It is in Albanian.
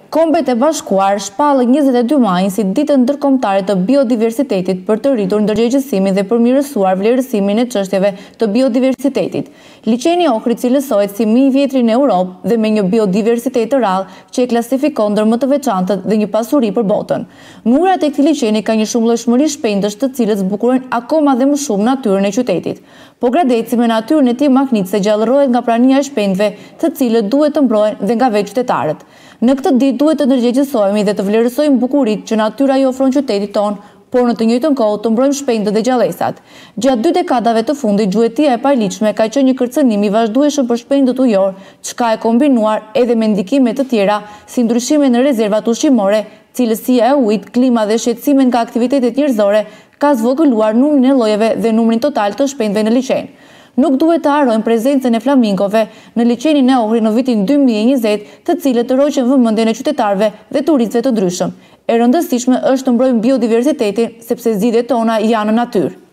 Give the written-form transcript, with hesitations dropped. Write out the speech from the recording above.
Kombet e Bashkuar shpallën 22 majin si ditën ndërkombëtare të biodiversitetit për të rritur ndërgjegjësimin dhe përmirësuar vlerësimin e çështjeve të biodiversitetit. Liçeni i Ohrit cilësohet si më i vjetri në Europë dhe me një biodiversitet të rrallë që e klasifikon ndër më të veçantët dhe një pasuri për botën. Murat e këtij liçeni ka një shumëllojshmëri shpendësh të cilët zbukurojnë akoma dhe më shumë natyrën e qytetit. Po gradeci me natyrën e tij mahnitse gjallërohet nga prania e shpendëve, të cilët duhet të mbrohen dhe nga vetë qytetarët. Në këtë ditë duhet të ndërgjegjësohemi dhe të vlerësojmë bukuritë që natyra i ofron qytetit tonë, por në të njëjtën kohë të mbrojmë shpendët dhe gjallësat. Gjatë 2 dekadave të fundit, gjuetia e paligjshme ka qenë një kërcënim i vazhdueshëm për shpendët ujor, çka e kombinuar edhe me ndikime të tjera si ndryshime në rezervat ushqimore, cilësia e ujit, klima dhe shqetësimet nga aktivitetet njerëzore ka zvogëluar numrin e llojeve dhe numrin total të shpendëve në liçen. Nuk duhet të harrojmë prezencën e flamingove në liçenin e Ohrit në vitin 2020, të cilët tërhoqën vëmendjen e qytetarëve dhe turistëve të ndryshëm. E rëndësishme është të mbrojmë biodiversitetin sepse zgjidhjet tona janë në natyrë.